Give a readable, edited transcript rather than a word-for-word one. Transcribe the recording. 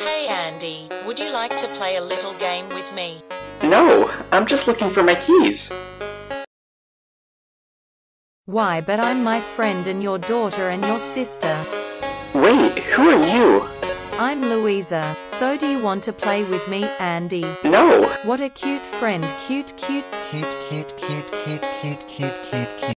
Hey Andy, would you like to play a little game with me? No, I'm just looking for my keys. Why, but I'm my friend and your daughter and your sister. Wait, who are you? I'm Louisa. So do you want to play with me, Andy? No. What a cute friend. Cute, cute. Cute, cute, cute, cute, cute, cute, cute, cute.